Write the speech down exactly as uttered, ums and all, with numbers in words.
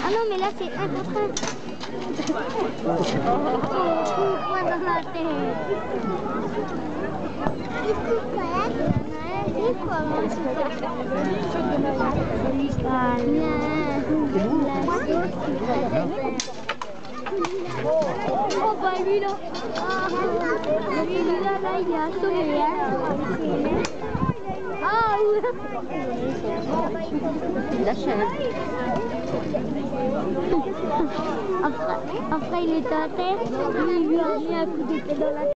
Ah non, mais là c'est un contre un. Oh, point dans la tête. Oh bah lui là, lui là, là il a sauvé hein. Ah oui. La chèvre. Après, après il était à terre, lui il lui a mis un coup d'épée dans la tête.